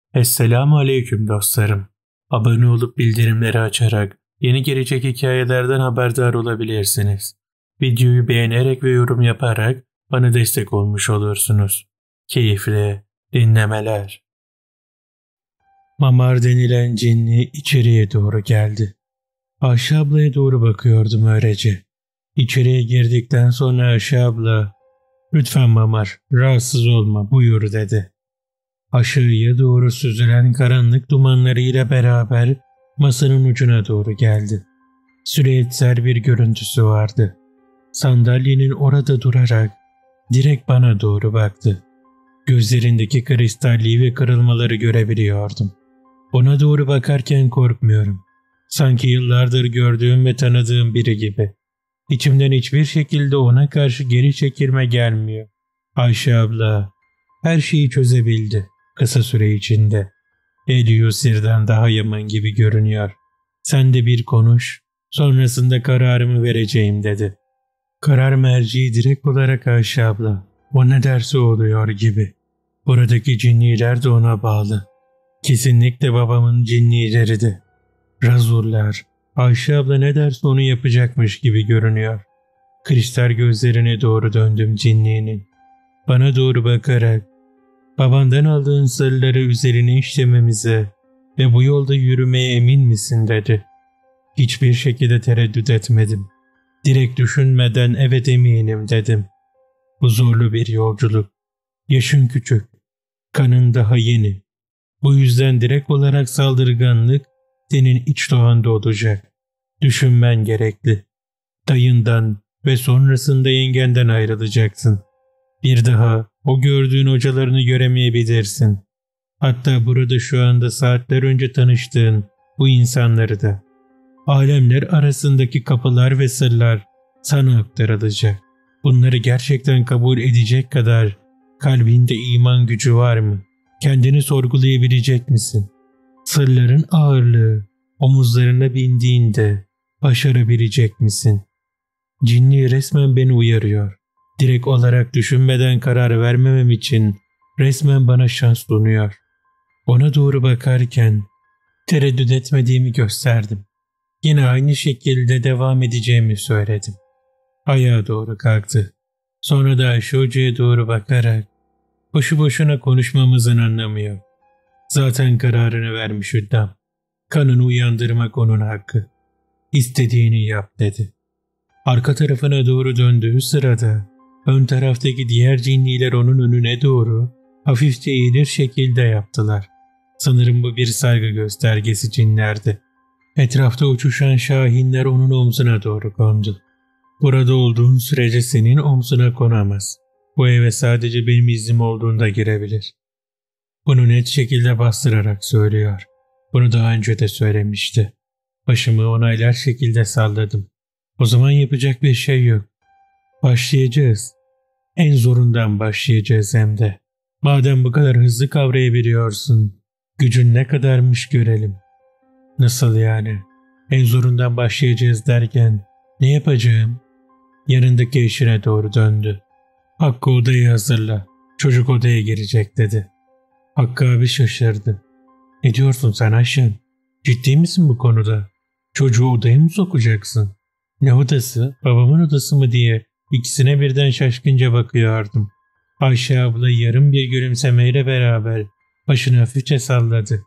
Esselamu Aleyküm dostlarım. Abone olup bildirimleri açarak yeni gelecek hikayelerden haberdar olabilirsiniz. Videoyu beğenerek ve yorum yaparak bana destek olmuş olursunuz. Keyifli dinlemeler. Mamar denilen cinni içeriye doğru geldi. Ayşe ablaya doğru bakıyordum öylece. İçeriye girdikten sonra Ayşe abla, "Lütfen Mamar, rahatsız olma, buyur," dedi. Aşağıya doğru süzülen karanlık dumanlarıyla beraber masanın ucuna doğru geldi. Süreçsel bir görüntüsü vardı. Sandalyenin orada durarak direkt bana doğru baktı. Gözlerindeki kristalliği ve kırılmaları görebiliyordum. Ona doğru bakarken korkmuyorum. Sanki yıllardır gördüğüm ve tanıdığım biri gibi. İçimden hiçbir şekilde ona karşı geri çekilme gelmiyor. Ayşe abla her şeyi çözebildi kısa süre içinde. Eliusir'den daha yaman gibi görünüyor. Sen de bir konuş, sonrasında kararımı vereceğim, dedi. Karar merci direkt olarak Ayşe abla. O ne derse oluyor gibi. Buradaki cinniler de ona bağlı. Kesinlikle babamın cinnileri de. Razurlar. Ayşe abla ne derse onu yapacakmış gibi görünüyor. Kristal gözlerine doğru döndüm cinninin. Bana doğru bakarak, "Babandan aldığın sırları üzerine işlememize ve bu yolda yürümeye emin misin?" dedi. Hiçbir şekilde tereddüt etmedim. Direkt düşünmeden "Evet, eminim," dedim. Bu zorlu bir yolculuk. Yaşın küçük, kanın daha yeni. Bu yüzden direkt olarak saldırganlık senin iç doğanda olacak. Düşünmen gerekli. Dayından ve sonrasında yengenden ayrılacaksın. Bir daha o gördüğün hocalarını göremeyebilirsin. Hatta burada şu anda saatler önce tanıştığın bu insanları da. Alemler arasındaki kapılar ve sırlar sana aktarılacak. Bunları gerçekten kabul edecek kadar kalbinde iman gücü var mı? Kendini sorgulayabilecek misin? Sırların ağırlığı omuzlarına bindiğinde başarabilecek misin? Cinni resmen beni uyarıyor. Direkt olarak düşünmeden karar vermemem için resmen bana şans sunuyor. Ona doğru bakarken tereddüt etmediğimi gösterdim. Yine aynı şekilde devam edeceğimi söyledim. Ayağa doğru kalktı. Sonra da Ayşe Hoca'ya doğru bakarak, "Boşu boşuna konuşmamızın anlamı yok. Zaten kararını vermiş Hüddam. Kanını uyandırmak onun hakkı. İstediğini yap," dedi. Arka tarafına doğru döndüğü sırada ön taraftaki diğer cinniler onun önüne doğru hafifçe eğilir şekilde yaptılar. Sanırım bu bir saygı göstergesi cinlerdi. Etrafta uçuşan şahinler onun omzuna doğru kondu. "Burada olduğun sürece senin omzuna konamaz. Bu eve sadece benim iznim olduğunda girebilir." Bunu net şekilde bastırarak söylüyor. Bunu daha önce de söylemişti. Başımı onaylar şekilde salladım. O zaman yapacak bir şey yok. Başlayacağız. En zorundan başlayacağız hem de. Madem bu kadar hızlı kavrayabiliyorsun, gücün ne kadarmış görelim. Nasıl yani? En zorundan başlayacağız derken ne yapacağım? Yanındaki eşine doğru döndü. "Hakkı odayı hazırla. Çocuk odaya girecek," dedi. Hakkı abi şaşırdı. "Ne diyorsun sen Ayşen? Ciddi misin bu konuda? Çocuğu odaya mı sokacaksın?" "Ne odası? Babamın odası mı?" diye ikisine birden şaşkınca bakıyordum. Ayşe abla yarım bir gülümsemeyle beraber başını hafifçe salladı.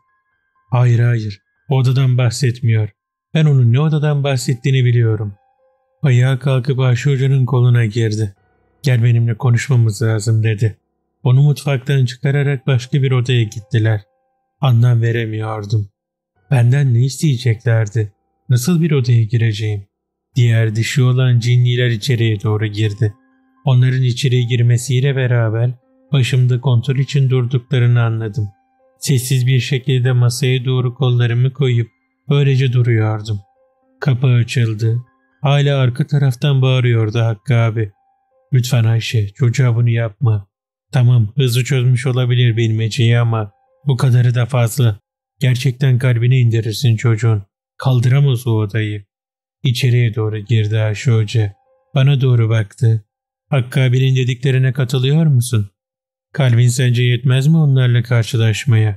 Hayır, o odadan bahsetmiyor. Ben onun ne odadan bahsettiğini biliyorum." Ayağa kalkıp Ayşe Hoca'nın koluna girdi. "Gel, benimle konuşmamız lazım," dedi. Onu mutfaktan çıkararak başka bir odaya gittiler. Anlam veremiyordum. Benden ne isteyeceklerdi? Nasıl bir odaya gireceğim? Diğer dişi olan cinniler içeriye doğru girdi. Onların içeriye girmesiyle beraber başımda kontrol için durduklarını anladım. Sessiz bir şekilde masaya doğru kollarımı koyup böylece duruyordum. Kapı açıldı. Hala arka taraftan bağırıyordu Hakkı abi. "Lütfen Ayşe, çocuğa bunu yapma. Tamam, hızlı çözmüş olabilir bilmeceyi ama bu kadarı da fazla. Gerçekten kalbini indirirsin çocuğun. Kaldıramaz o odayı." İçeriye doğru girdi Ayşe Hoca. Bana doğru baktı. "Hakkı abinin dediklerine katılıyor musun? Kalbin sence yetmez mi onlarla karşılaşmaya?"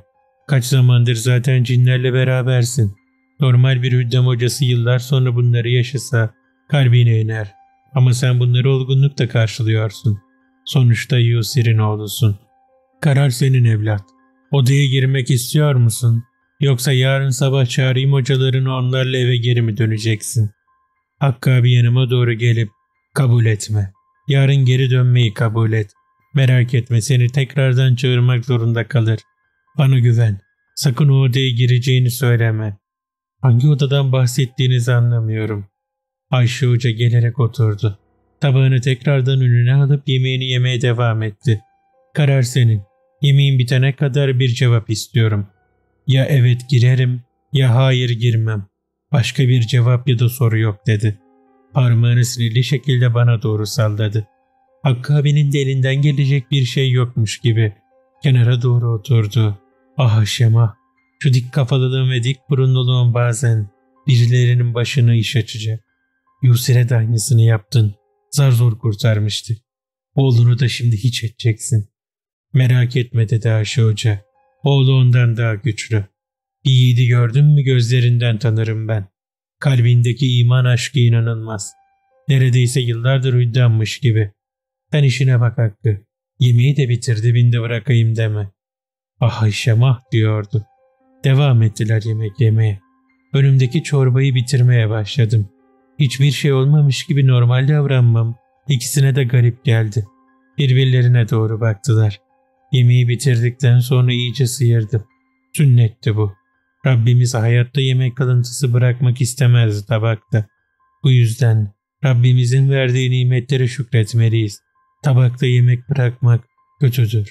Kaç zamandır zaten cinlerle berabersin. Normal bir hüddam hocası yıllar sonra bunları yaşasa kalbine iner. Ama sen bunları olgunlukla karşılıyorsun. Sonuçta Yusir'in oğlusun. Karar senin evlat. Odaya girmek istiyor musun? Yoksa yarın sabah çağırayım hocalarını, onlarla eve geri mi döneceksin? Hakkı abi yanıma doğru gelip kabul etme. Yarın geri dönmeyi kabul et. Merak etme, seni tekrardan çağırmak zorunda kalır. Bana güven. Sakın o odaya gireceğini söyleme. Hangi odadan bahsettiğinizi anlamıyorum. Ayşe Hoca gelerek oturdu. Tabağını tekrardan önüne alıp yemeğini yemeye devam etti. Karar senin. Yemeğin bitene kadar bir cevap istiyorum. Ya evet girerim ya hayır girmem. Başka bir cevap ya da soru yok dedi. Parmağını sinirli şekilde bana doğru salladı. Hakkı abinin de elinden gelecek bir şey yokmuş gibi kenara doğru oturdu. Ah Şema, şu dik kafalılığın ve dik burunluluğun bazen birilerinin başına iş açacak. Yusir'e de aynısını yaptın. Zar zor kurtarmıştı. Oğlunu da şimdi hiç edeceksin. Merak etme dedi Ayşe Hoca. Oğlu ondan daha güçlü. Bir yiğidi gördün mü gözlerinden tanırım ben. Kalbindeki iman aşkı inanılmaz. Neredeyse yıllardır hüddanmış gibi. Sen işine bak Hakkı. Yemeği de bitir, dibinde bırakayım deme. Ah Ayşem ah diyordu. Devam ettiler yemek yemeye. Önümdeki çorbayı bitirmeye başladım. Hiçbir şey olmamış gibi normal davranmam ikisine de garip geldi. Birbirlerine doğru baktılar. Yemeği bitirdikten sonra iyice sıyırdım. Sünnetti bu. Rabbimiz hayatta yemek kalıntısı bırakmak istemezdi tabakta. Bu yüzden Rabbimizin verdiği nimetlere şükretmeliyiz. Tabakta yemek bırakmak kötüdür.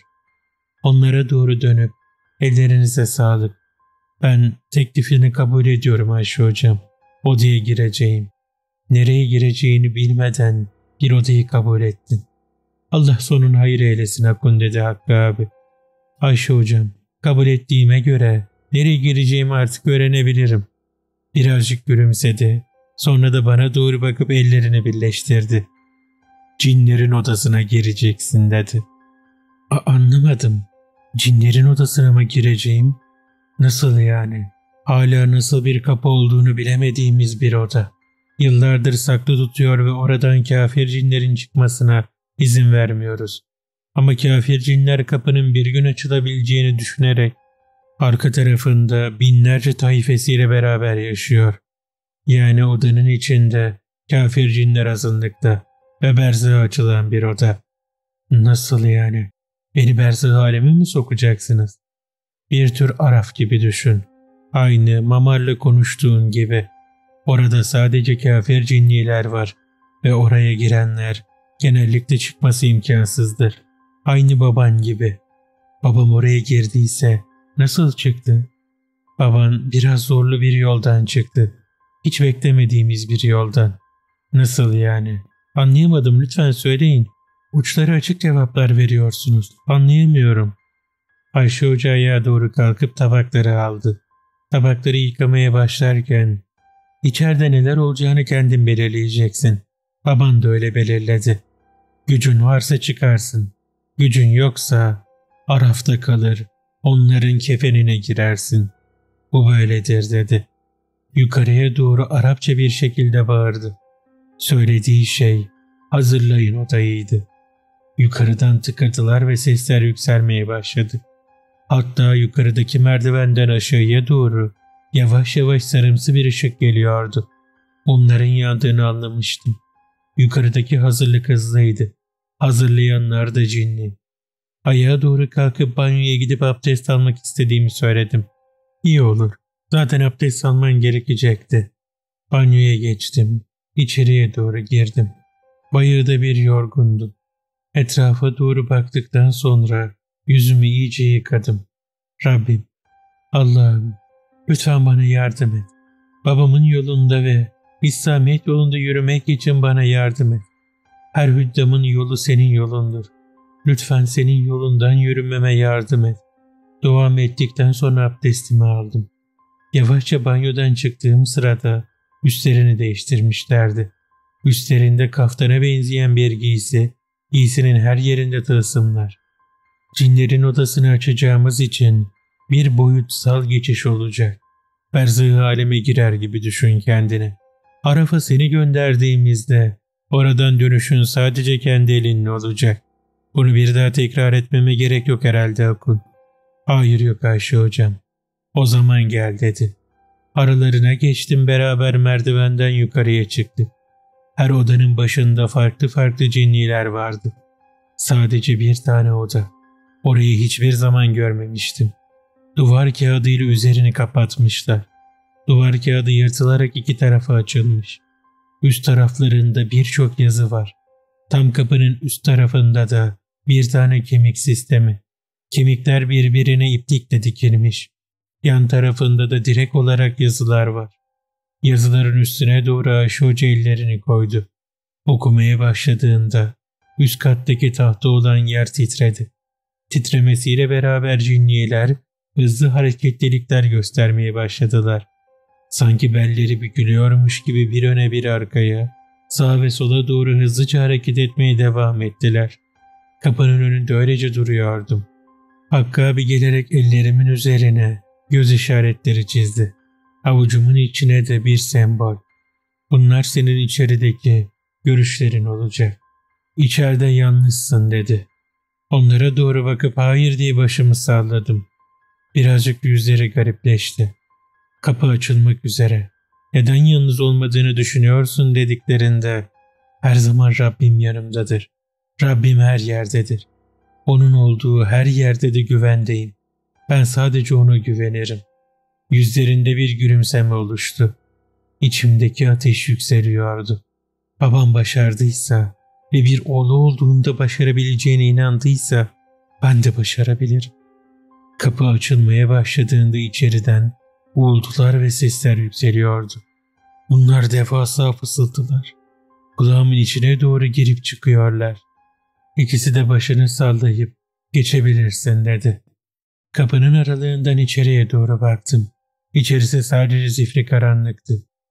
Onlara doğru dönüp ellerinize sağlık. Ben teklifini kabul ediyorum Ayşe Hocam. Odaya gireceğim. Nereye gireceğini bilmeden bir odayı kabul ettin. Allah sonun hayır eylesin Akun dedi Hakkı abi. Ayşe Hocam, kabul ettiğime göre nereye gireceğimi artık öğrenebilirim. Birazcık gülümsedi. Sonra da bana doğru bakıp ellerini birleştirdi. Cinlerin odasına gireceksin dedi. Anlamadım. Cinlerin odasına mı gireceğim? Nasıl yani? Hala nasıl bir kapı olduğunu bilemediğimiz bir oda. Yıllardır saklı tutuyor ve oradan kafir cinlerin çıkmasına izin vermiyoruz. Ama kafir cinler kapının bir gün açılabileceğini düşünerek arka tarafında binlerce taifesiyle beraber yaşıyor. Yani odanın içinde kafir cinler azınlıkta ve berzaha açılan bir oda. Nasıl yani? Beni berzah aleme mi sokacaksınız? Bir tür araf gibi düşün. Aynı mamarla konuştuğun gibi. Orada sadece kafir cinniler var ve oraya girenler genellikle çıkması imkansızdır. Aynı baban gibi. Babam oraya girdiyse nasıl çıktı? Baban biraz zorlu bir yoldan çıktı. Hiç beklemediğimiz bir yoldan. Nasıl yani? Anlayamadım, lütfen söyleyin. Uçları açık cevaplar veriyorsunuz. Anlayamıyorum. Ayşe Hoca ayağa doğru kalkıp tabakları aldı. Tabakları yıkamaya başlarken içeride neler olacağını kendin belirleyeceksin. Baban da öyle belirledi. Gücün varsa çıkarsın. Gücün yoksa arafta kalır. Onların kefenine girersin. Bu böyledir dedi. Yukarıya doğru Arapça bir şekilde bağırdı. Söylediği şey hazırlayın odayıydı. Yukarıdan tıkırtılar ve sesler yükselmeye başladı. Hatta yukarıdaki merdivenden aşağıya doğru yavaş yavaş sarımsı bir ışık geliyordu. Onların yandığını anlamıştım. Yukarıdaki hazırlık hızlıydı. Hazırlayanlar da cinli. Ayağa doğru kalkıp banyoya gidip abdest almak istediğimi söyledim. İyi olur. Zaten abdest alman gerekecekti. Banyoya geçtim. İçeriye doğru girdim. Bayırda bir yorgundum. Etrafa doğru baktıktan sonra yüzümü iyice yıkadım. Rabbim, Allah'ım, lütfen bana yardım et. Babamın yolunda ve İslamiyet yolunda yürümek için bana yardım et. Her hüddamın yolu senin yolundur. Lütfen senin yolundan yürümeme yardım et. Duamı ettikten sonra abdestimi aldım. Yavaşça banyodan çıktığım sırada üstlerini değiştirmişlerdi. Üstlerinde kaftana benzeyen bir giysi, giysinin her yerinde tılsımlar. Cinlerin odasını açacağımız için Bir boyutsal geçiş olacak. Berzıh aleme girer gibi düşün kendini. Araf'a seni gönderdiğimizde oradan dönüşün sadece kendi elinle olacak. Bunu bir daha tekrar etmeme gerek yok herhalde Akun. Hayır yok Ayşe hocam. O zaman gel dedi. Aralarına geçtim, beraber merdivenden yukarıya çıktık. Her odanın başında farklı farklı cinniler vardı. Sadece bir tane oda. Orayı hiçbir zaman görmemiştim. Duvar kağıdıyla üzerini kapatmışlar. Duvar kağıdı yırtılarak iki tarafa açılmış. Üst taraflarında birçok yazı var. Tam kapının üst tarafında da bir tane kemik sistemi. Kemikler birbirine iplikle dikilmiş. Yan tarafında da direkt olarak yazılar var. Yazıların üstüne doğru Ayşe Hoca ellerini koydu. Okumaya başladığında üst kattaki tahta olan yer titredi. Titremesiyle beraber cinniler hızlı hareketlilikler göstermeye başladılar. Sanki belleri bükülüyormuş gibi bir öne bir arkaya, sağa ve sola doğru hızlıca hareket etmeye devam ettiler. Kapının önünde öylece duruyordum. Hakkı abi gelerek ellerimin üzerine göz işaretleri çizdi. Avucumun içine de bir sembol. Bunlar senin içerideki görüşlerin olacak. İçeride yalnızsın dedi. Onlara doğru bakıp hayır diye başımı salladım. Birazcık yüzleri garipleşti. Kapı açılmak üzere. Neden yalnız olmadığını düşünüyorsun dediklerinde her zaman Rabbim yanımdadır. Rabbim her yerdedir. Onun olduğu her yerde de güvendeyim. Ben sadece ona güvenirim. Yüzlerinde bir gülümseme oluştu. İçimdeki ateş yükseliyordu. Babam başardıysa ve bir oğlu olduğunda başarabileceğine inandıysa ben de başarabilirim. Kapı açılmaya başladığında içeriden uğultular ve sesler yükseliyordu. Bunlar devasa fısıltılar. Kulağımın içine doğru girip çıkıyorlar. İkisi de başını sallayıp geçebilirsin dedi. Kapının aralığından içeriye doğru baktım. İçerisi sadece zifiri karanlıktı.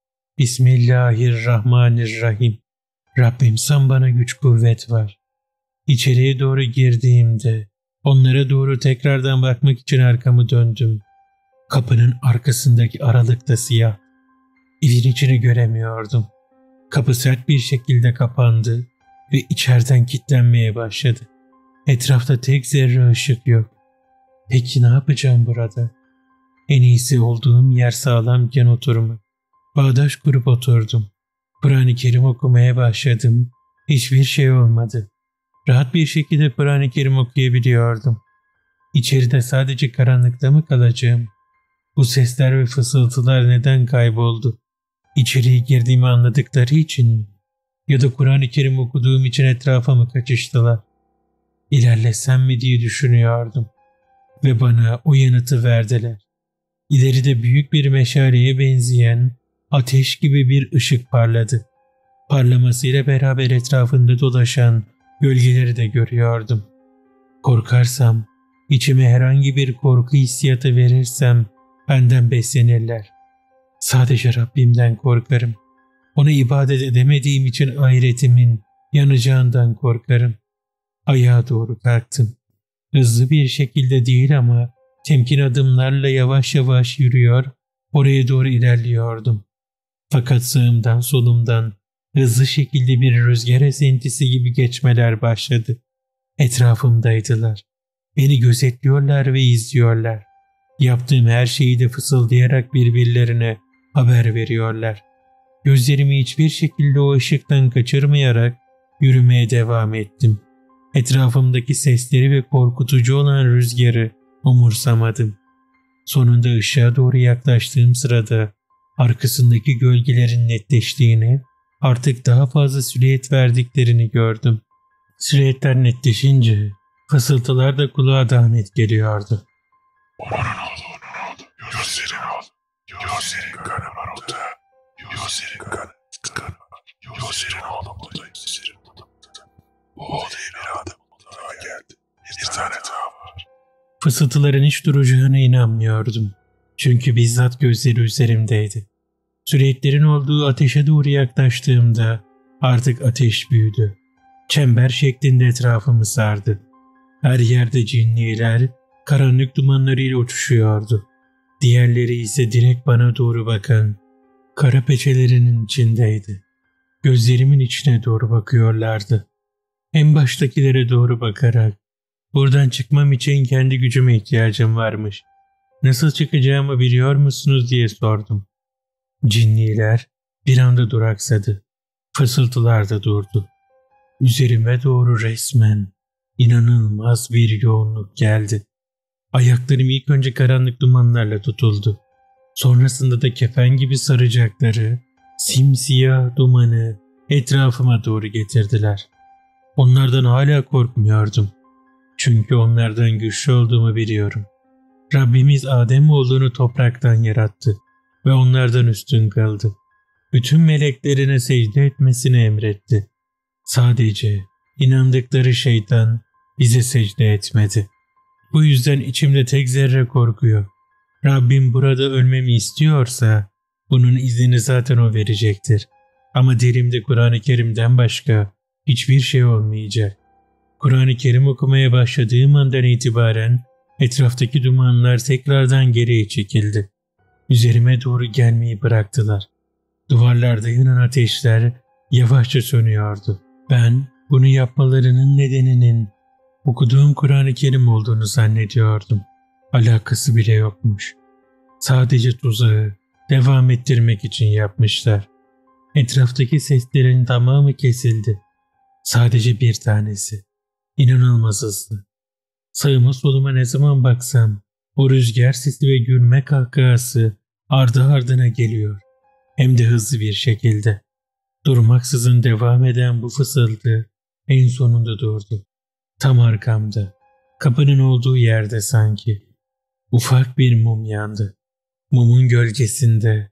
Bismillahirrahmanirrahim. Rabbim sen bana güç kuvvet ver. İçeriye doğru girdiğimde onlara doğru tekrardan bakmak için arkamı döndüm. Kapının arkasındaki aralıkta siyah. İvin içini göremiyordum. Kapı sert bir şekilde kapandı ve içeriden kilitlenmeye başladı. Etrafta tek zerre ışık yok. Peki ne yapacağım burada? En iyisi olduğum yer sağlamken oturmak. Bağdaş kurup oturdum. Kur'an-ı Kerim okumaya başladım. Hiçbir şey olmadı. Rahat bir şekilde Kur'an-ı Kerim okuyabiliyordum. İçeride sadece karanlıkta mı kalacağım? Bu sesler ve fısıltılar neden kayboldu? İçeriye girdiğimi anladıkları için mi? Ya da Kur'an-ı Kerim okuduğum için etrafa mı kaçıştılar? İlerlesem mi diye düşünüyordum. Ve bana o yanıtı verdiler. İleride büyük bir meşaleye benzeyen ateş gibi bir ışık parladı. Parlamasıyla beraber etrafında dolaşan gölgeleri de görüyordum. Korkarsam, içime herhangi bir korku hissiyatı verirsem benden beslenirler. Sadece Rabbimden korkarım. Ona ibadet edemediğim için ahiretimin yanacağından korkarım. Ayağa doğru kalktım. Hızlı bir şekilde değil ama temkin adımlarla yavaş yavaş yürüyor, oraya doğru ilerliyordum. Fakat sağımdan solumdan hızlı şekilde bir rüzgar esintisi gibi geçmeler başladı. Etrafımdaydılar. Beni gözetliyorlar ve izliyorlar. Yaptığım her şeyi de fısıldayarak birbirlerine haber veriyorlar. Gözlerimi hiçbir şekilde o ışıktan kaçırmayarak yürümeye devam ettim. Etrafımdaki sesleri ve korkutucu olan rüzgarı umursamadım. Sonunda ışığa doğru yaklaştığım sırada arkasındaki gölgelerin netleştiğini, artık daha fazla silüet verdiklerini gördüm. Silüetler netleşince fısıltılar da kulağa daha net geliyordu. Onun oldu. Gözlerin ol. Gözlerin kanı var orada. Gözlerin kanı var. Gözlerin oğlum buradayım. O odaya bir adam daha geldi. Bir tane daha var. Fısıltıların hiç duracağına inanmıyordum. Çünkü bizzat gözleri üzerimdeydi. Silüetlerin olduğu ateşe doğru yaklaştığımda artık ateş büyüdü. Çember şeklinde etrafımı sardı. Her yerde cinniler karanlık dumanlarıyla uçuşuyordu. Diğerleri ise direkt bana doğru bakan kara peçelerinin içindeydi. Gözlerimin içine doğru bakıyorlardı. En baştakilere doğru bakarak, buradan çıkmam için kendi gücüme ihtiyacım varmış. Nasıl çıkacağımı biliyor musunuz diye sordum. Cinniler bir anda duraksadı. Fısıltılar da durdu. Üzerime doğru resmen inanılmaz bir yoğunluk geldi. Ayaklarım ilk önce karanlık dumanlarla tutuldu. Sonrasında da kefen gibi saracakları simsiyah dumanı etrafıma doğru getirdiler. Onlardan hala korkmuyordum. Çünkü onlardan güçlü olduğumu biliyorum. Rabbimiz Ademoğlunu topraktan yarattı ve onlardan üstün kıldı. Bütün meleklerine secde etmesini emretti. Sadece inandıkları şeytan bize secde etmedi. Bu yüzden içimde tek zerre korkuyor. Rabbim burada ölmemi istiyorsa bunun iznini zaten o verecektir. Ama dilimde Kur'an-ı Kerim'den başka hiçbir şey olmayacak. Kur'an-ı Kerim okumaya başladığım andan itibaren etraftaki dumanlar tekrardan geriye çekildi. Üzerime doğru gelmeyi bıraktılar. Duvarlarda yanan ateşler yavaşça sönüyordu. Ben bunu yapmalarının nedeninin okuduğum Kur'an-ı Kerim olduğunu zannediyordum. Alakası bile yokmuş. Sadece tuzağı devam ettirmek için yapmışlar. Etraftaki seslerin tamamı kesildi. Sadece bir tanesi. İnanılmaz hızlı. Sağıma soluma ne zaman baksam o rüzgar sesi ve gülme kahkahası ardı ardına geliyor. Hem de hızlı bir şekilde. Durmaksızın devam eden bu fısıltı en sonunda durdu. Tam arkamda, kapının olduğu yerde sanki. Ufak bir mum yandı. Mumun gölgesinde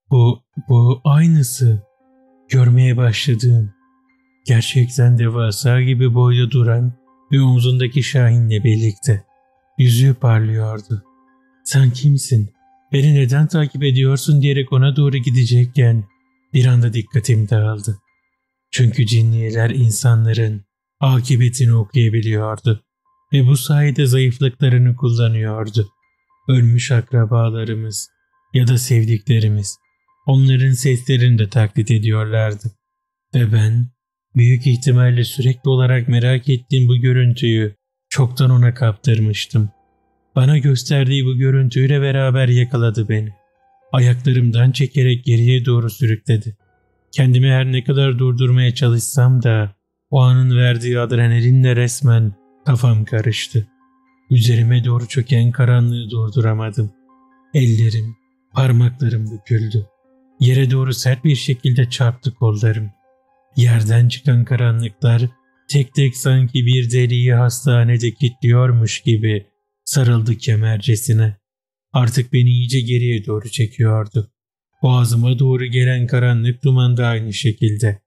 bu aynısı. Görmeye başladığım, gerçekten devasa gibi boyda duran ve omzundaki Şahin'le birlikte. Yüzüğü parlıyordu. Sen kimsin? Beni neden takip ediyorsun diyerek ona doğru gidecekken bir anda dikkatim dağıldı. Çünkü cinniler insanların akıbetini okuyabiliyordu ve bu sayede zayıflıklarını kullanıyordu. Ölmüş akrabalarımız ya da sevdiklerimiz onların seslerini de taklit ediyorlardı. Ve ben büyük ihtimalle sürekli olarak merak ettiğim bu görüntüyü çoktan ona kaptırmıştım. Bana gösterdiği bu görüntüyle beraber yakaladı beni. Ayaklarımdan çekerek geriye doğru sürükledi. Kendimi her ne kadar durdurmaya çalışsam da o anın verdiği adrenalinle resmen kafam karıştı. Üzerime doğru çöken karanlığı durduramadım. Ellerim, parmaklarım büküldü. Yere doğru sert bir şekilde çarptı kollarım. Yerden çıkan karanlıklar tek tek sanki bir deliği hastanede kilitliyormuş gibi sarıldı kemercesine. Artık beni iyice geriye doğru çekiyordu. Boğazıma doğru gelen karanlık duman da aynı şekilde.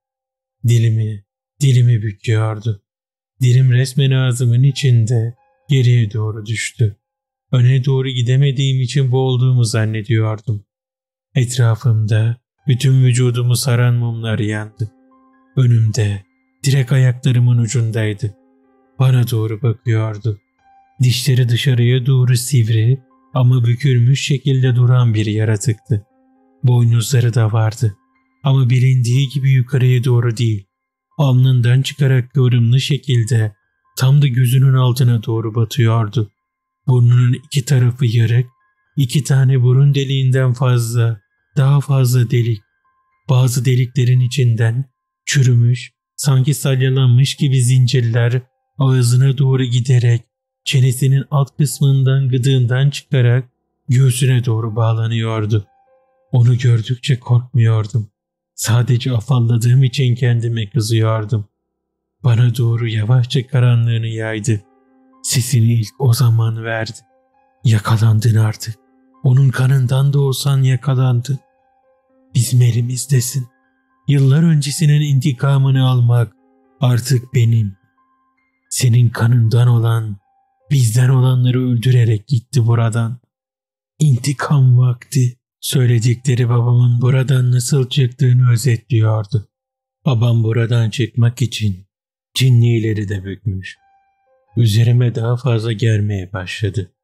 Dilimi büküyordu. Dilim resmen ağzımın içinde geriye doğru düştü. Öne doğru gidemediğim için boğulduğumu zannediyordum. Etrafımda bütün vücudumu saran mumlar yandı. Önümde, direkt ayaklarımın ucundaydı. Bana doğru bakıyordu. Dişleri dışarıya doğru sivri ama bükülmüş şekilde duran bir yaratıktı. Boynuzları da vardı ama bilindiği gibi yukarıya doğru değil. Alnından çıkarak kıvrımlı şekilde tam da gözünün altına doğru batıyordu. Burnunun iki tarafı yarık, 2 tane burun deliğinden daha fazla delik. Bazı deliklerin içinden çürümüş, sanki salyalanmış gibi zincirler ağzına doğru giderek çenesinin alt kısmından gıdığından çıkarak göğsüne doğru bağlanıyordu. Onu gördükçe korkmuyordum. Sadece afalladığım için kendime kızıyordum. Bana doğru yavaşça karanlığını yaydı. Sesini ilk o zaman verdi. Yakalandın artık. Onun kanından da olsan yakalandın. Bizim elimizdesin. Yıllar öncesinin intikamını almak artık benim. Senin kanından olan, bizden olanları öldürerek gitti buradan. İntikam vakti. Söyledikleri babamın buradan nasıl çıktığını özetliyordu. Babam buradan çıkmak için cinnileri de bükmüş. Üzerime daha fazla germeye başladı.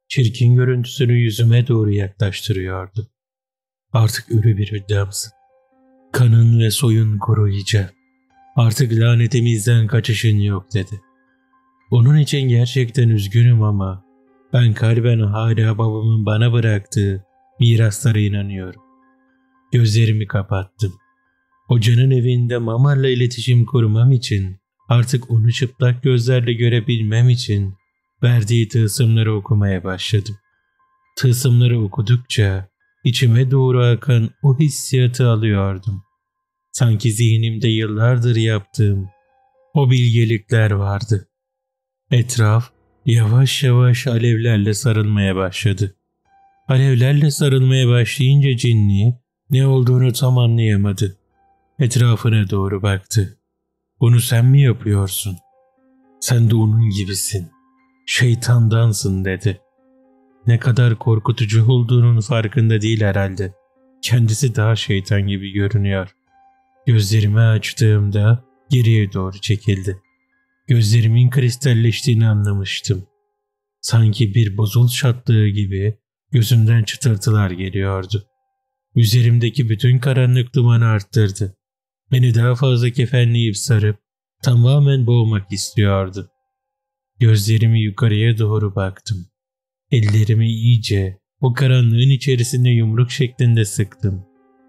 çirkin görüntüsünü yüzüme doğru yaklaştırıyordu. Artık ölü bir hüddamsın. Kanın ve soyun koruyacak. Artık lanetimizden kaçışın yok dedi. Onun için gerçekten üzgünüm ama ben kalben hala babamın bana bıraktığı miraslara inanıyorum. Gözlerimi kapattım. Hocanın evinde Mamar'la iletişim kurmam için, artık onu çıplak gözlerle görebilmem için verdiği tılsımları okumaya başladım. Tılsımları okudukça içime doğru akan o hissiyatı alıyordum. Sanki zihnimde yıllardır yaptığım o bilgelikler vardı. Etraf yavaş yavaş alevlerle sarılmaya başladı. Alevlerle sarılmaya başlayınca cinni ne olduğunu tam anlayamadı. Etrafına doğru baktı. Bunu sen mi yapıyorsun? Sen de onun gibisin. Şeytandansın dedi. Ne kadar korkutucu olduğunun farkında değil herhalde. Kendisi daha şeytan gibi görünüyor. Gözlerimi açtığımda geriye doğru çekildi. Gözlerimin kristalleştiğini anlamıştım. Sanki bir buzul çattığı gibi gözümden çıtırtılar geliyordu. Üzerimdeki bütün karanlık dumanı arttırdı. Beni daha fazla kefenleyip sarıp tamamen boğmak istiyordu. Gözlerimi yukarıya doğru baktım. Ellerimi iyice o karanlığın içerisinde yumruk şeklinde sıktım.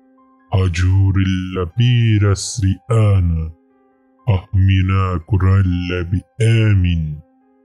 Hacurilla bir asri ana, ahmina kuralla bi amin,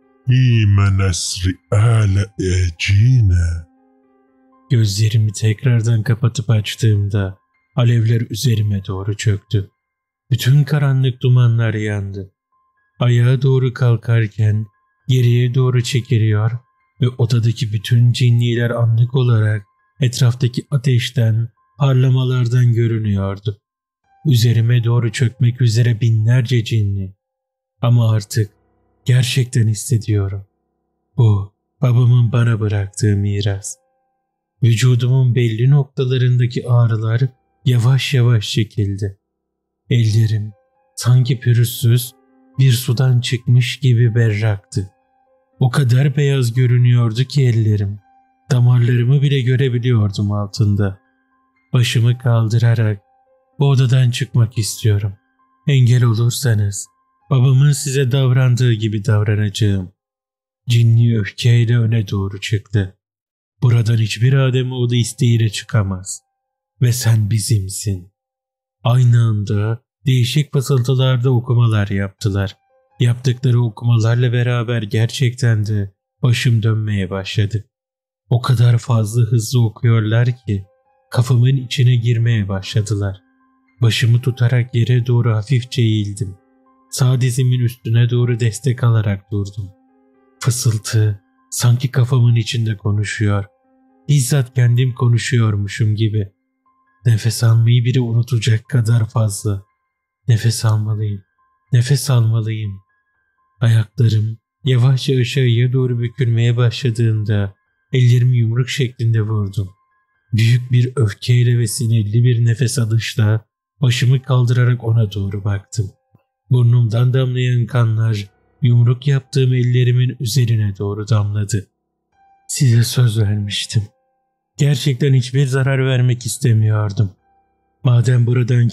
bime nesri ala ecine. Gözlerimi tekrardan kapatıp açtığımda alevler üzerime doğru çöktü. Bütün karanlık dumanlar yandı. Ayağa doğru kalkarken geriye doğru çekiliyor ve odadaki bütün cinniler anlık olarak etraftaki ateşten, parlamalardan görünüyordu. Üzerime doğru çökmek üzere binlerce cinni. Ama artık gerçekten hissediyorum. Bu babamın bana bıraktığı miras. Vücudumun belli noktalarındaki ağrılar yavaş yavaş çekildi. Ellerim sanki pürüzsüz bir sudan çıkmış gibi berraktı. O kadar beyaz görünüyordu ki ellerim. Damarlarımı bile görebiliyordum altında. Başımı kaldırarak bu odadan çıkmak istiyorum. Engel olursanız babamın size davrandığı gibi davranacağım. Cinni öfkeyle öne doğru çıktı. Buradan hiçbir Ademoğlu isteğiyle çıkamaz. Ve sen bizimsin. Aynı anda değişik fısıltılarda okumalar yaptılar. Yaptıkları okumalarla beraber gerçekten de başım dönmeye başladı. O kadar fazla hızlı okuyorlar ki kafamın içine girmeye başladılar. Başımı tutarak yere doğru hafifçe eğildim. Sağ dizimin üstüne doğru destek alarak durdum. Fısıltı sanki kafamın içinde konuşuyor. Bizzat kendim konuşuyormuşum gibi. Nefes almayı bile unutacak kadar fazla. Nefes almalıyım. Nefes almalıyım. Ayaklarım yavaşça aşağıya doğru bükülmeye başladığında ellerimi yumruk şeklinde vurdum. Büyük bir öfkeyle ve sinirli bir nefes alışla başımı kaldırarak ona doğru baktım. Burnumdan damlayan kanlar yumruk yaptığım ellerimin üzerine doğru damladı. Size söz vermiştim. Gerçekten hiçbir zarar vermek istemiyordum. Madem buradan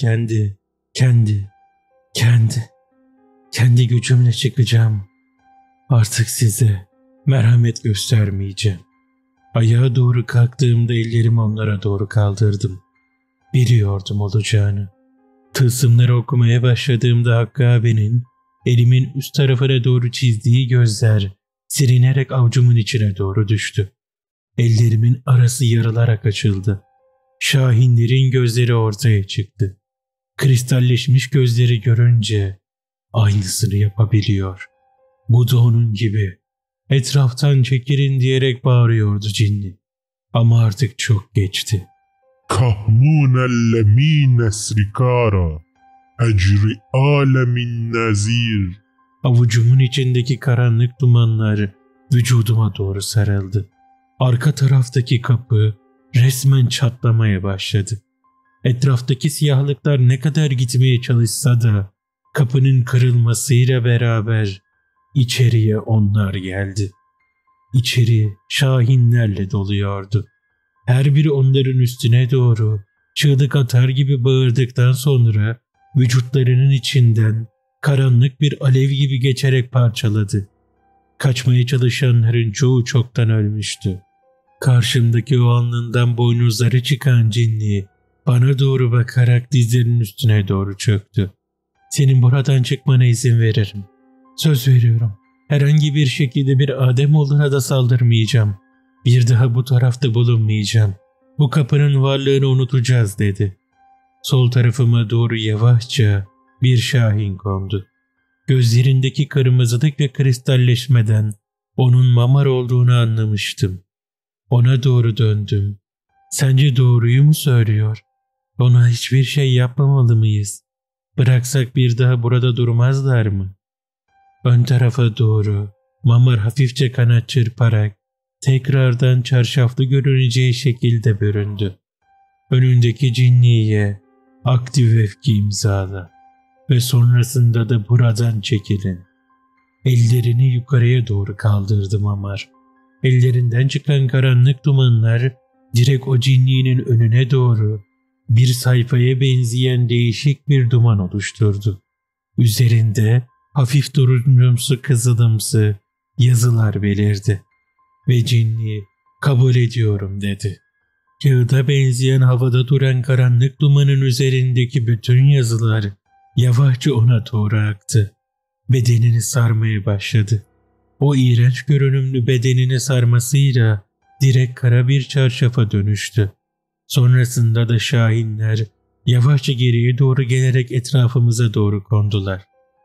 kendi gücümle çıkacağım, artık size merhamet göstermeyeceğim. Ayağa doğru kalktığımda ellerimi onlara doğru kaldırdım. Biliyordum olacağını. Tılsımları okumaya başladığımda Hakkı abinin elimin üst tarafına doğru çizdiği gözler silinerek avucumun içine doğru düştü. Ellerimin arası yarılarak açıldı. Şahinlerin gözleri ortaya çıktı. Kristalleşmiş gözleri görünce aynısını yapabiliyor. Bu da onun gibi. Etraftan çekilin diyerek bağırıyordu cinni. Ama artık çok geçti. Kahmunelle min esrikara, ecri alemin nazir. Avucumun içindeki karanlık dumanlar vücuduma doğru sarıldı. Arka taraftaki kapı resmen çatlamaya başladı. Etraftaki siyahlıklar ne kadar gitmeye çalışsa da kapının kırılmasıyla beraber içeriye onlar geldi. İçeri şahinlerle doluyordu. Her biri onların üstüne doğru çığlık atar gibi bağırdıktan sonra vücutlarının içinden karanlık bir alev gibi geçerek parçaladı. Kaçmaya çalışanların çoğu çoktan ölmüştü. Karşımdaki o alnından boynuzları çıkan cinni bana doğru bakarak dizlerinin üstüne doğru çöktü. "Senin buradan çıkmana izin veririm. Söz veriyorum. Herhangi bir şekilde bir Ademoğluna da saldırmayacağım. Bir daha bu tarafta bulunmayacağım. Bu kapının varlığını unutacağız," dedi. Sol tarafıma doğru yavaşça bir şahin kondu. Gözlerindeki kırmızılık ve kristalleşmeden onun Mamar olduğunu anlamıştım. Ona doğru döndüm. "Sence doğruyu mu söylüyor? Ona hiçbir şey yapmamalı mıyız? Bıraksak bir daha burada durmazlar mı?" Ön tarafa doğru Mamar hafifçe kanat çırparak tekrardan çarşaflı görüneceği şekilde büründü. Önündeki cinniye aktif öfke imzala ve sonrasında da buradan çekilin. Ellerini yukarıya doğru kaldırdı Mamar. Ellerinden çıkan karanlık dumanlar direkt o cinninin önüne doğru bir sayfaya benzeyen değişik bir duman oluşturdu. Üzerinde hafif turuncumsu kızılımsı yazılar belirdi ve cinni "Kabul ediyorum," dedi. Kağıda benzeyen havada duran karanlık dumanın üzerindeki bütün yazılar yavaşça ona doğru aktı. Bedenini sarmaya başladı. O iğrenç görünümlü bedenini sarmasıyla direkt kara bir çarşafa dönüştü. Sonrasında da şahinler yavaşça geriye doğru gelerek etrafımıza doğru kondular.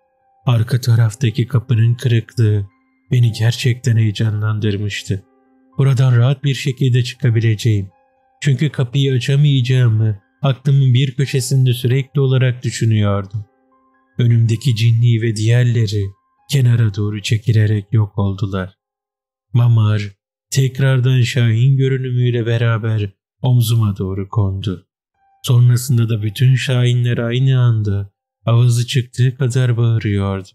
Arka taraftaki kapının kırıklığı beni gerçekten heyecanlandırmıştı. Buradan rahat bir şekilde çıkabileceğim. Çünkü kapıyı açamayacağımı aklımın bir köşesinde sürekli olarak düşünüyordum. Önümdeki cinni ve diğerleri kenara doğru çekilerek yok oldular. Mamar tekrardan şahin görünümüyle beraber omzuma doğru kondu. Sonrasında da bütün şahinler aynı anda avazı çıktığı kadar bağırıyordu.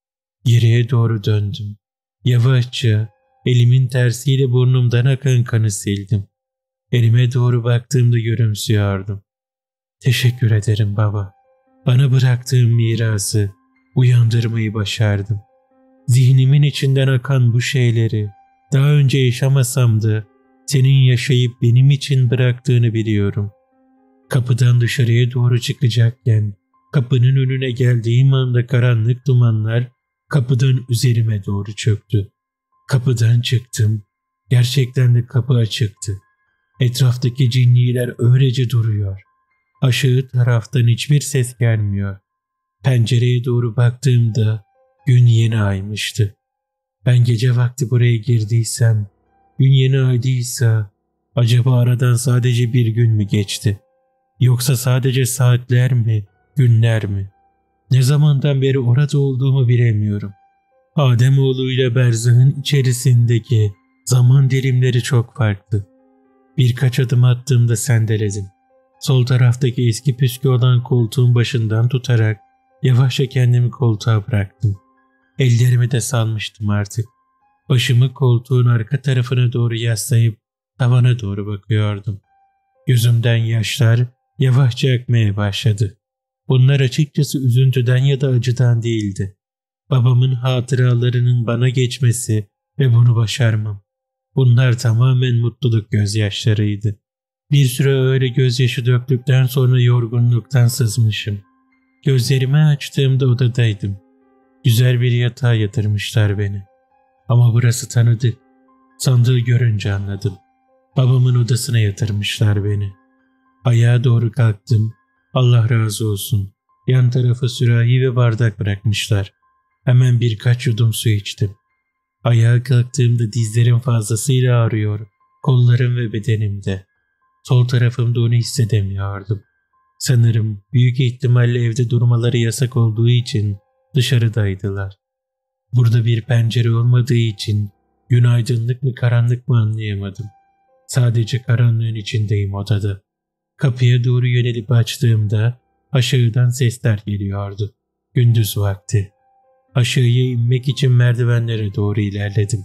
Geriye doğru döndüm. Yavaşça elimin tersiyle burnumdan akan kanı sildim. Elime doğru baktığımda gülümsüyordum. "Teşekkür ederim baba. Bana bıraktığın mirası uyandırmayı başardım. Zihnimin içinden akan bu şeyleri daha önce yaşamasam da senin yaşayıp benim için bıraktığını biliyorum." Kapıdan dışarıya doğru çıkacakken kapının önüne geldiğim anda karanlık dumanlar kapıdan üzerime doğru çöktü. Kapıdan çıktım. Gerçekten de kapı açıktı. Etraftaki cinniler öylece duruyor. Aşağı taraftan hiçbir ses gelmiyor. Pencereye doğru baktığımda gün yeni aymıştı. Ben gece vakti buraya girdiysem, gün yeni aydıysa acaba aradan sadece bir gün mü geçti? Yoksa sadece saatler mi, günler mi? Ne zamandan beri orada olduğumu bilemiyorum. Ademoğlu ile berzahın içerisindeki zaman dilimleri çok farklı. Birkaç adım attığımda sendeledim. Sol taraftaki eski püskü olan koltuğun başından tutarak yavaşça kendimi koltuğa bıraktım. Ellerimi de salmıştım artık. Başımı koltuğun arka tarafına doğru yaslayıp tavana doğru bakıyordum. Gözümden yaşlar yavaşça akmaya başladı. Bunlar açıkçası üzüntüden ya da acıdan değildi. Babamın hatıralarının bana geçmesi ve bunu başarmam. Bunlar tamamen mutluluk gözyaşlarıydı. Bir süre öyle gözyaşı döktükten sonra yorgunluktan sızmışım. Gözlerimi açtığımda odadaydım. Güzel bir yatağa yatırmışlar beni. Ama burası tanıdık. Sandığı görünce anladım. Babamın odasına yatırmışlar beni. Ayağa doğru kalktım. Allah razı olsun. Yan tarafa sürahi ve bardak bırakmışlar. Hemen birkaç yudum su içtim. Ayağa kalktığımda dizlerim fazlasıyla ağrıyor. Kollarım ve bedenimde. Sol tarafımda onu hissedemiyordum. Sanırım büyük ihtimalle evde durmaları yasak olduğu için dışarıdaydılar. Burada bir pencere olmadığı için gün aydınlık mı karanlık mı anlayamadım. Sadece karanlığın içindeyim odada. Kapıya doğru yönelip açtığımda aşağıdan sesler geliyordu. Gündüz vakti. Aşağıya inmek için merdivenlere doğru ilerledim.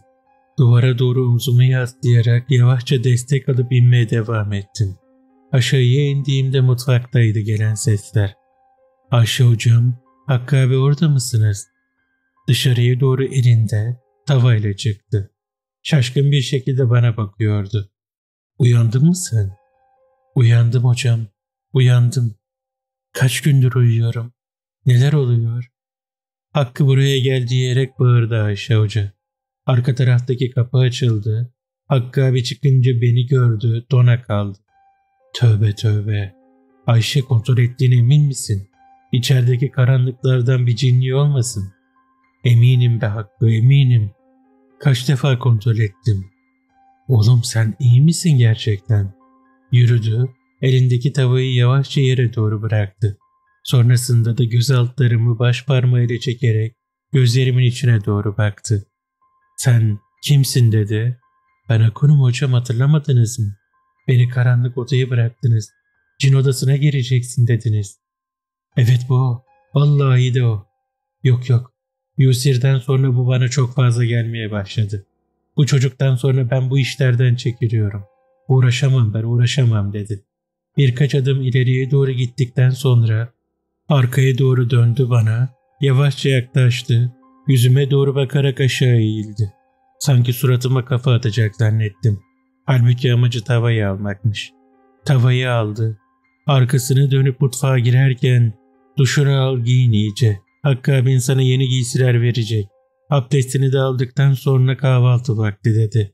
Duvara doğru omzumu yaslayarak yavaşça destek alıp inmeye devam ettim. Aşağıya indiğimde mutfaktaydı gelen sesler. Ayşe hocam, Hakkı abi orada mısınız? Dışarıya doğru elinde tavayla çıktı. Şaşkın bir şekilde bana bakıyordu. Uyandın mı sen? Uyandım hocam, uyandım. Kaç gündür uyuyorum. Neler oluyor? Hakkı buraya gel diyerek bağırdı Ayşe hoca. Arka taraftaki kapı açıldı. Hakkı abi çıkınca beni gördü, dona kaldı. Tövbe tövbe. Ayşe, kontrol ettiğine emin misin? İçerideki karanlıklardan bir cinni olmasın? Eminim be Hakkı, eminim. Kaç defa kontrol ettim. Oğlum sen iyi misin gerçekten? Yürüdü, elindeki tavayı yavaşça yere doğru bıraktı. Sonrasında da göz altlarımı baş parmağıyla çekerek gözlerimin içine doğru baktı. Sen kimsin dedi. Ben Akun'um hocam, hatırlamadınız mı? Beni karanlık odaya bıraktınız. Cin odasına gireceksin dediniz. Evet bu o. Vallahi de o. Yok. Yusir'den sonra bu bana çok fazla gelmeye başladı. Bu çocuktan sonra ben bu işlerden çekiliyorum. Uğraşamam dedi. Birkaç adım ileriye doğru gittikten sonra arkaya doğru döndü bana, yavaşça yaklaştı, yüzüme doğru bakarak aşağı eğildi. Sanki suratıma kafa atacak zannettim. Halbuki amacı tavayı almakmış. Tavayı aldı. Arkasını dönüp mutfağa girerken duşunu al, giyin iyice. Hakkı abin sana yeni giysiler verecek. Abdestini de aldıktan sonra kahvaltı vakti dedi.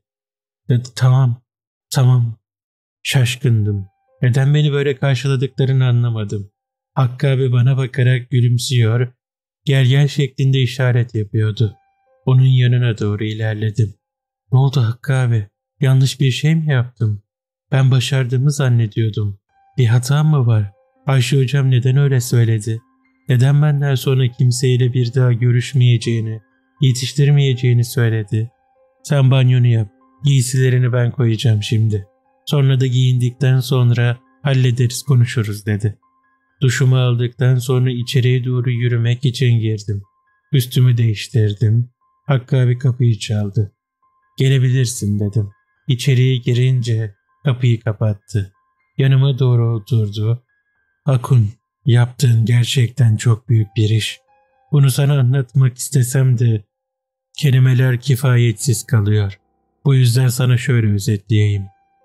Tamam. Şaşkındım. Neden beni böyle karşıladıklarını anlamadım. Hakkı abi bana bakarak gülümsüyor, gel şeklinde işaret yapıyordu. Onun yanına doğru ilerledim. Ne oldu Hakkı abi? Yanlış bir şey mi yaptım? Ben başardığımı zannediyordum. Bir hata mı var? Ayşe hocam neden öyle söyledi? Neden benden sonra kimseyle bir daha görüşmeyeceğini, yetiştirmeyeceğini söyledi? Sen banyonu yap. Giysilerini ben koyacağım şimdi. Sonra da giyindikten sonra hallederiz, konuşuruz dedi. Duşumu aldıktan sonra içeriye doğru yürümek için girdim. Üstümü değiştirdim. Hakkı abi kapıyı çaldı. Gelebilirsin dedim. İçeriye girince kapıyı kapattı. Yanıma doğru oturdu. Akun, yaptığın gerçekten çok büyük bir iş. Bunu sana anlatmak istesem de kelimeler kifayetsiz kalıyor. Bu yüzden sana şöyle özetleyeyim.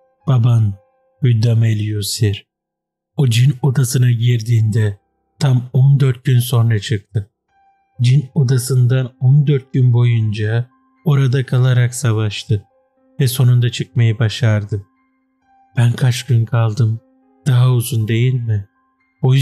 Baban Hüddamel Yusir o cin odasına girdiğinde tam 14 gün sonra çıktı. Cin odasından 14 gün boyunca orada kalarak savaştı ve sonunda çıkmayı başardı. Ben kaç gün kaldım? Daha uzun değil mi? O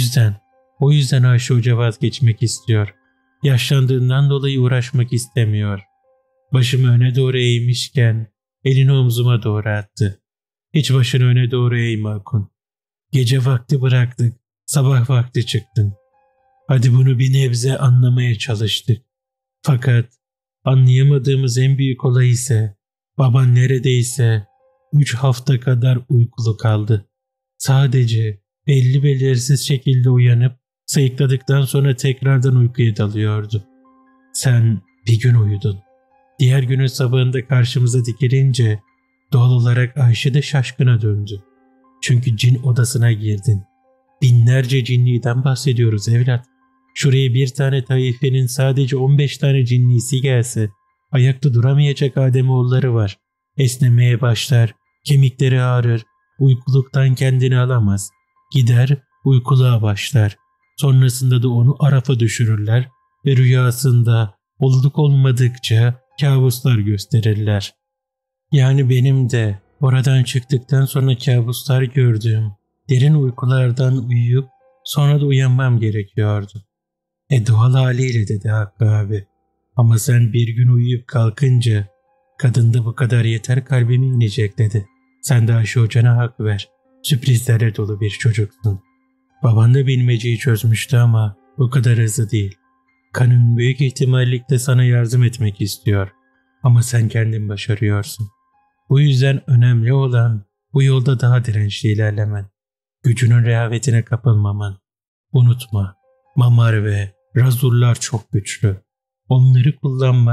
yüzden Ayşe Hoca vazgeçmek istiyor. Yaşlandığından dolayı uğraşmak istemiyor. Başımı öne doğru eğmişken elini omzuma doğru attı. Hiç başını öne doğru eğme Akun. Gece vakti bıraktık, sabah vakti çıktın. Hadi bunu bir nebze anlamaya çalıştık. Fakat anlayamadığımız en büyük olay ise baban neredeyse 3 hafta kadar uykulu kaldı. Sadece belli belirsiz şekilde uyanıp sayıkladıktan sonra tekrardan uykuya dalıyordu. Sen bir gün uyudun. Diğer günün sabahında karşımıza dikilince doğal olarak Ayşe de şaşkına döndü. Çünkü cin odasına girdin. Binlerce cinliden bahsediyoruz evlat. Şuraya bir tane taifenin sadece 15 tane cinlisi gelse ayakta duramayacak Ademoğulları var. Esnemeye başlar, kemikleri ağrır, uykuluktan kendini alamaz. Gider uykuluğa başlar. Sonrasında da onu arafa düşürürler ve rüyasında olduk olmadıkça kabuslar gösterirler. Yani benim de oradan çıktıktan sonra kabuslar gördüğüm derin uykulardan uyuyup sonra da uyanmam gerekiyordu. Doğal haliyle dedi Hakkı abi. Ama sen bir gün uyuyup kalkınca kadında bu kadar yeter kalbime inecek dedi. Sen de Ayşe hocana hak ver. Sürprizlerle dolu bir çocuksun. Baban da bilmeceyi çözmüştü ama bu kadar hızlı değil. Kanın büyük ihtimallikle sana yardım etmek istiyor. Ama sen kendin başarıyorsun. Bu yüzden önemli olan bu yolda daha dirençli ilerlemen. Gücünün rehavetine kapılmaman. Unutma, Mamar ve Razurlar çok güçlü. Onları kullanmak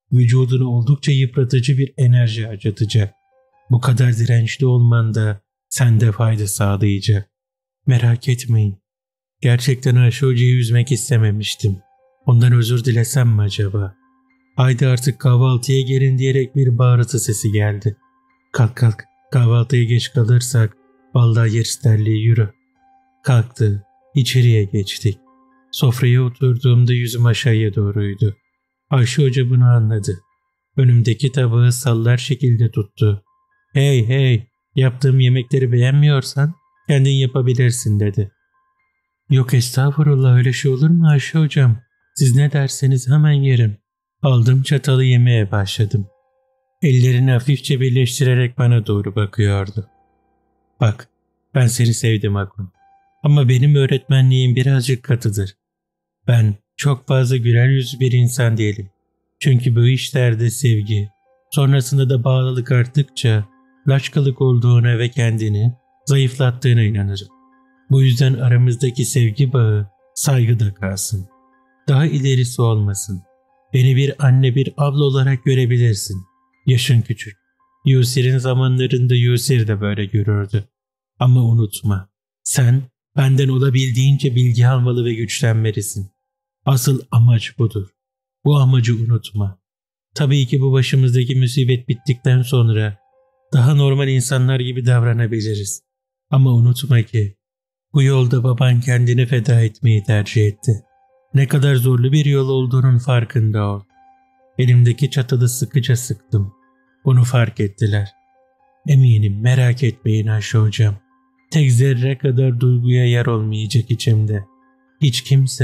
vücudunu oldukça yıpratıcı bir enerji harcatacak. Bu kadar dirençli olman da sende fayda sağlayacak. Merak etmeyin. Gerçekten Ayşe Hoca'yı üzmek istememiştim. Ondan özür dilesem mi acaba? Haydi artık kahvaltıya gelin diyerek bir bağırtı sesi geldi. Kalk kalk, kahvaltıya geç kalırsak vallahi yeriz terliği, yürü. Kalktı, içeriye geçtik. Sofraya oturduğumda yüzüm aşağıya doğruydu. Ayşe Hoca bunu anladı. Önümdeki tabağı sallar şekilde tuttu. Hey hey, yaptığım yemekleri beğenmiyorsan kendin yapabilirsin dedi. Yok estağfurullah, öyle şey olur mu Ayşe Hocam? Siz ne derseniz hemen yerim. Aldım çatalı, yemeye başladım. Ellerini hafifçe birleştirerek bana doğru bakıyordu. Bak, ben seni sevdim Akun. Ama benim öğretmenliğim birazcık katıdır. Ben çok fazla güler yüzlü bir insan değilim. Çünkü bu işlerde sevgi, sonrasında da bağlılık arttıkça laçkalık olduğuna ve kendini zayıflattığına inanırım. Bu yüzden aramızdaki sevgi bağı saygıda kalsın. Daha ilerisi olmasın. Beni bir anne, bir abla olarak görebilirsin. Yaşın küçük. Yusir'in zamanlarında Yusir de böyle görürdü. Ama unutma, sen benden olabildiğince bilgi almalı ve güçlenmelisin. Asıl amaç budur. Bu amacı unutma. Tabii ki bu başımızdaki musibet bittikten sonra daha normal insanlar gibi davranabiliriz. Ama unutma ki bu yolda baban kendini feda etmeyi tercih etti. Ne kadar zorlu bir yol olduğunun farkında ol. Elimdeki çatalı sıkıca sıktım. Bunu fark ettiler. Eminim, merak etmeyin Ayşe Hocam. Tek zerre kadar duyguya yer olmayacak içimde. Hiç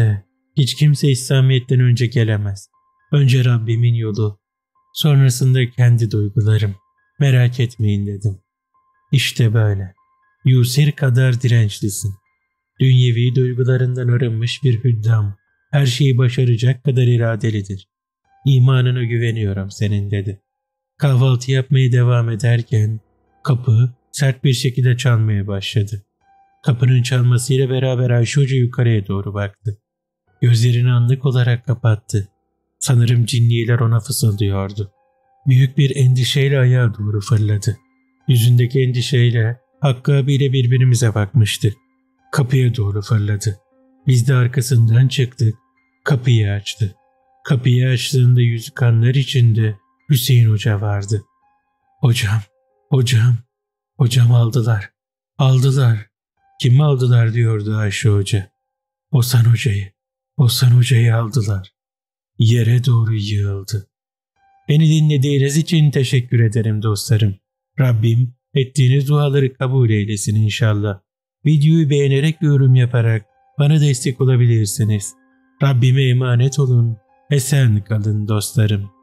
kimse İslamiyet'ten önce gelemez. Önce Rabbimin yolu, sonrasında kendi duygularım. Merak etmeyin dedim. İşte böyle. Yusir kadar dirençlisin. Dünyevi duygularından arınmış bir hüddam. Her şeyi başaracak kadar iradelidir. İmanına güveniyorum senin dedi. Kahvaltı yapmaya devam ederken kapı sert bir şekilde çalmaya başladı. Kapının çalmasıyla beraber Ayşe Hoca yukarıya doğru baktı. Gözlerini anlık olarak kapattı. Sanırım cinniler ona fısıldıyordu. Büyük bir endişeyle ayağa doğru fırladı. Yüzündeki endişeyle Hakkı abiyle birbirimize bakmıştık. Kapıya doğru fırladı. Biz de arkasından çıktık. Kapıyı açtı. Kapıyı açtığında yüzü kanlar içinde Hüseyin Hoca vardı. Hocam aldılar. Kimi aldılar diyordu Ayşe Hoca. Osan Hoca'yı aldılar. Yere doğru yığıldı. Beni dinlediğiniz için teşekkür ederim dostlarım. Rabbim ettiğiniz duaları kabul eylesin inşallah. Videoyu beğenerek ve yorum yaparak bana destek olabilirsiniz. Rabbime emanet olun. Esen kalın dostlarım.